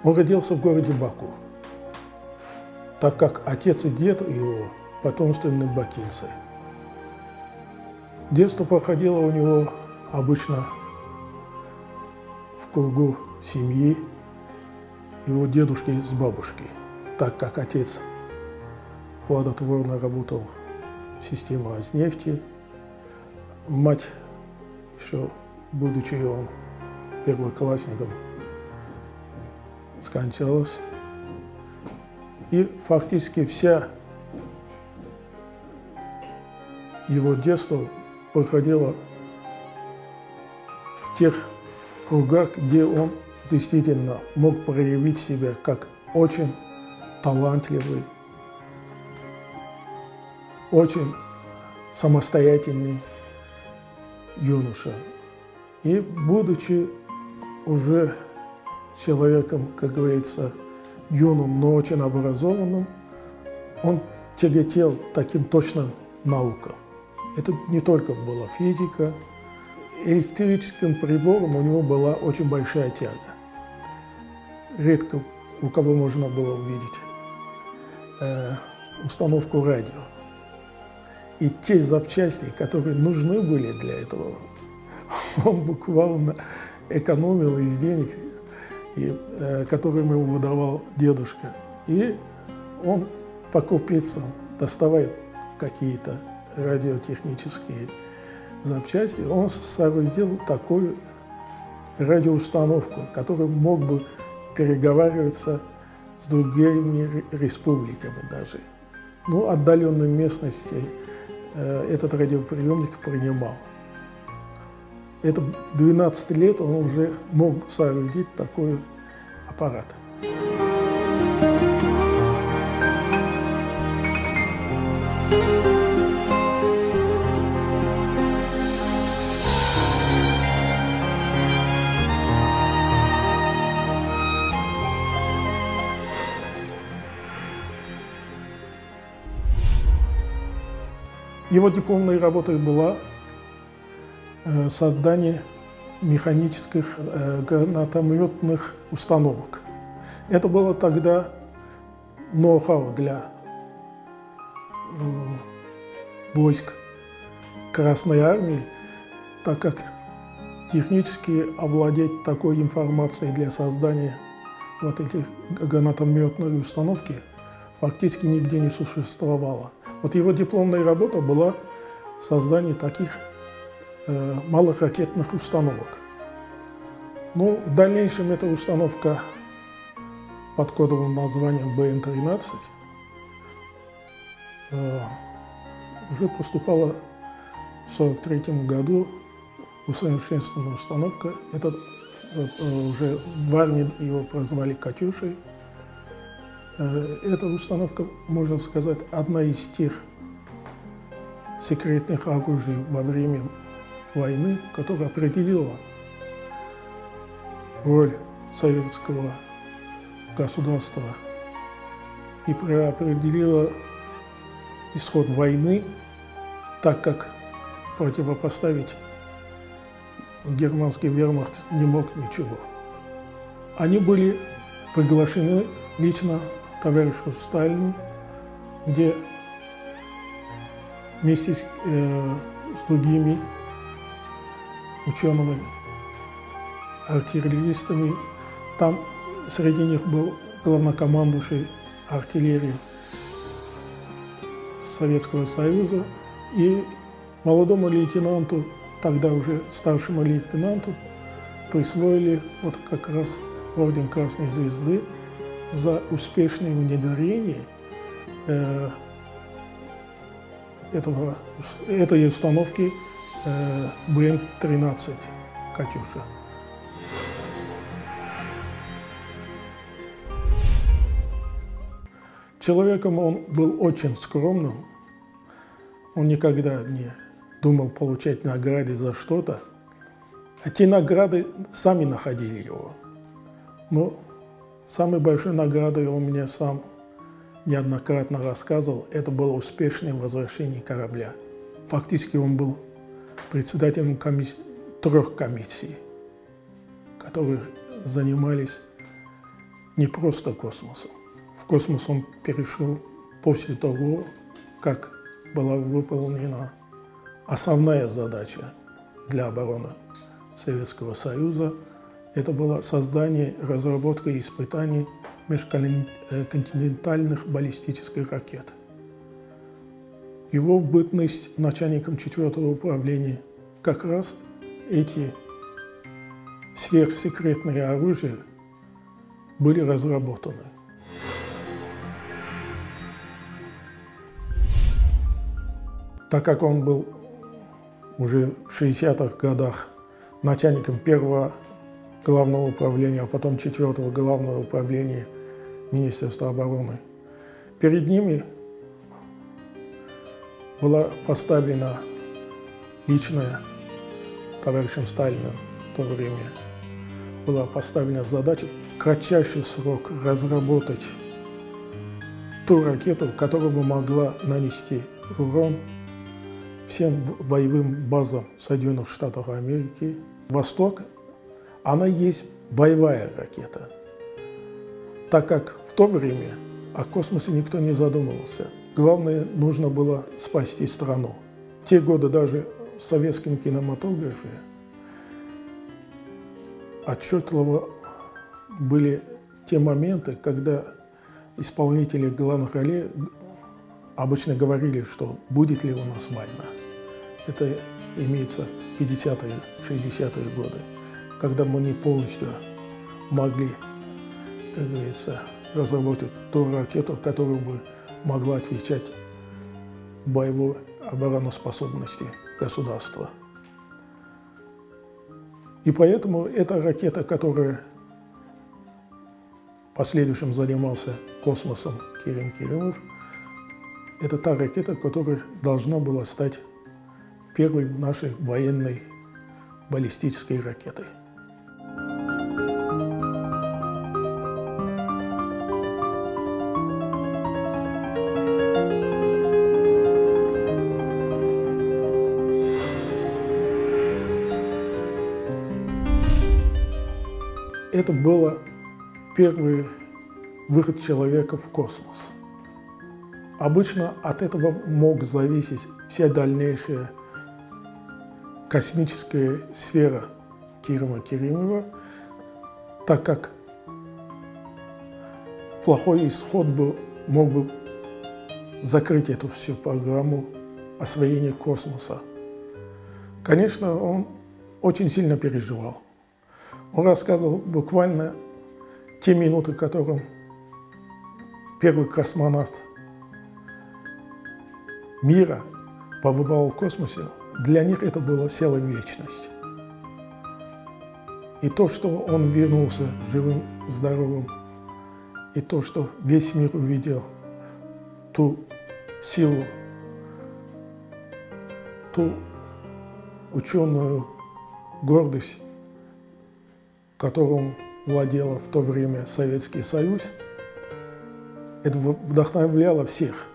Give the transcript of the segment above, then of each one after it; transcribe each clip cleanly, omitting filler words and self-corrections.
Он родился в городе Баку, так как отец и дед его потомственные бакинцы. Детство проходило у него обычно в кругу семьи, его дедушки с бабушкой, так как отец плодотворно работал в системе Роснефти, мать, еще будучи он первоклассником, скончалась. И фактически вся его детство проходило в тех кругах, где он действительно мог проявить себя как очень талантливый, очень самостоятельный юноша. И будучи уже человеком, как говорится, юным, но очень образованным, он тяготел таким точным наукам. Это не только была физика. Электрическим прибором у него была очень большая тяга. Редко у кого можно было увидеть установку радио. И те запчасти, которые нужны были для этого, он буквально экономил из денег, которые ему выдавал дедушка. И он по крупицам, доставая какие-то радиотехнические запчасти, он соорудил такую радиоустановку, которая мог бы переговариваться с другими республиками даже. Ну, отдаленной местности этот радиоприемник принимал. Это 12 лет он уже мог соорудить такой аппарат. Его дипломной работой была создание механических гранатометных установок. Это было тогда ноу-хау для войск Красной Армии, так как технически овладеть такой информацией для создания вот этих гранатометной установки фактически нигде не существовало. Вот его дипломная работа была создание таких малых ракетных установок. Но в дальнейшем эта установка под кодовым названием БН-13 уже поступала в 1943 году усовершенствованная установка. Это уже в армии его прозвали «Катюшей». Эта установка, можно сказать, одна из тех секретных оружий во время войны, которая определила роль советского государства и определила исход войны, так как противопоставить германский вермахт не мог ничего. Они были приглашены лично товарищу Сталину, где вместе с другими учеными, артиллеристами, там среди них был главнокомандующий артиллерии Советского Союза, и молодому лейтенанту, тогда уже старшему лейтенанту, присвоили вот как раз орден Красной Звезды за успешное внедрение этой установки БН-13 «Катюша». Человеком он был очень скромным, он никогда не думал получать награды за что-то, а те награды сами находили его. Но самой большой наградой он мне сам неоднократно рассказывал, это было успешное возвращение корабля. Фактически он был председателем 3 комиссий, которые занимались не просто космосом. В космос он перешел после того, как была выполнена основная задача для обороны Советского Союза. Это было создание, разработка и испытание межконтинентальных баллистических ракет. Его бытность начальником 4-го управления как раз эти сверхсекретные оружия были разработаны. Так как он был уже в 60-х годах начальником 1-го главного управления, а потом 4-го главного управления Министерства обороны, перед ними была поставлена личная товарищем Сталиным в то время была поставлена задача в кратчайший срок разработать ту ракету, которая бы могла нанести урон всем боевым базам Соединенных Штатов Америки. «Восток» она есть боевая ракета, так как в то время о космосе никто не задумывался. Главное, нужно было спасти страну. В те годы даже в советском кинематографе отчетливо были те моменты, когда исполнители главных ролей обычно говорили, что будет ли у нас война. Это имеется 50-е, 60-е годы, когда мы не полностью могли, как говорится, разработать ту ракету, которая бы могла отвечать боевой обороноспособности государства. И поэтому эта ракета, которая в последующем занимался космосом Керим Керимов, это та ракета, которая должна была стать первой нашей военной баллистической ракетой. Это был первый выход человека в космос. Обычно от этого мог зависеть вся дальнейшая космическая сфера Керима Керимова, так как плохой исход мог бы закрыть эту всю программу освоения космоса. Конечно, он очень сильно переживал. Он рассказывал буквально те минуты, в которых первый космонавт мира побывал в космосе, для них это была целая вечность. И то, что он вернулся живым, здоровым, и то, что весь мир увидел ту силу, ту ученую гордость, которым владел в то время Советский Союз, это вдохновляло всех.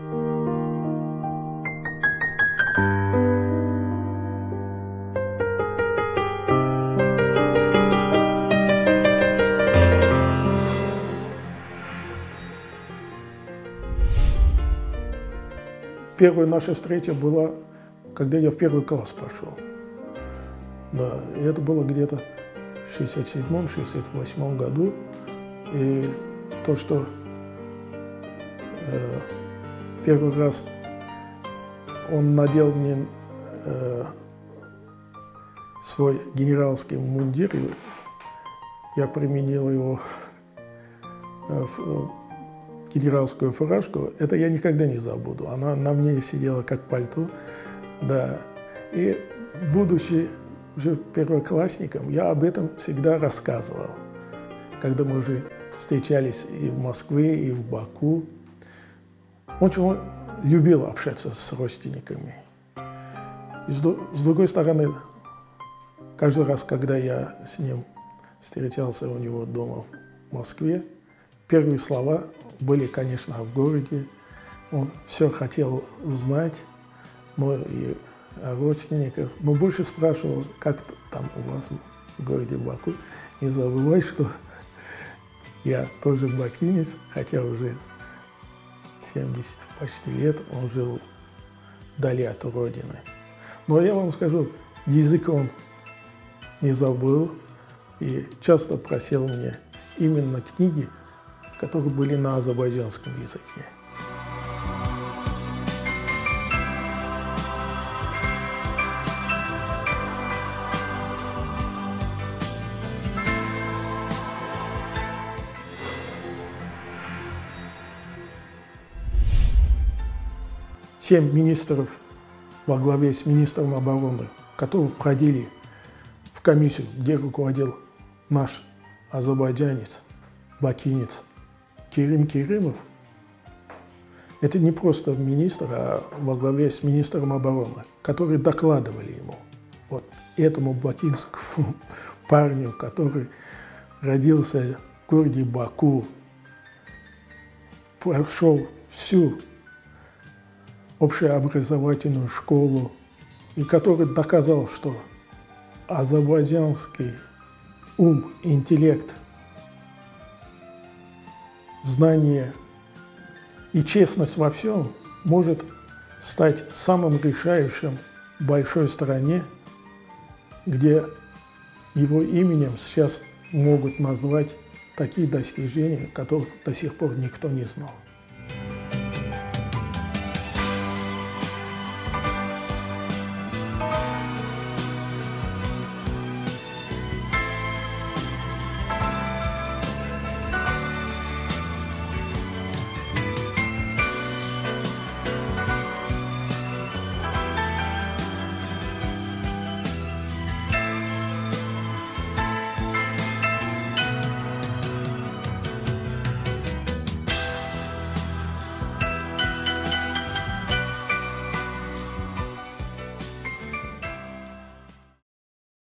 Первая наша встреча была, когда я в первый класс пошел. Да, и это было где-то в 1967-1968 году. И то, что первый раз он надел мне свой генеральский мундир, и я применил его в генеральскую фуражку, это я никогда не забуду. Она на мне сидела как пальто. Да. И будучи уже первоклассником, я об этом всегда рассказывал. Когда мы уже встречались и в Москве, и в Баку. Он очень любил общаться с родственниками. И с другой стороны, каждый раз, когда я с ним встречался у него дома в Москве, первые слова были, конечно, в городе. Он все хотел узнать, но и о родственниках. Но больше спрашивал, как там у вас в городе Баку. Не забывай, что Я тоже бакинец, хотя уже 70 почти лет он жил вдали от родины. Но я вам скажу, язык он не забыл и часто просил мне именно книги, которые были на азербайджанском языке. Семь министров во главе с министром обороны, которые входили в комиссию, где руководил наш азербайджанец, бакинец Керим Керимов, это не просто министр, а во главе с министром обороны, которые докладывали ему, вот этому бакинскому парню, который родился в городе Баку, прошел всю общеобразовательную школу, и который доказал, что азербайджанский ум, интеллект, знание и честность во всем может стать самым решающим в большой стране, где его именем сейчас могут назвать такие достижения, которых до сих пор никто не знал.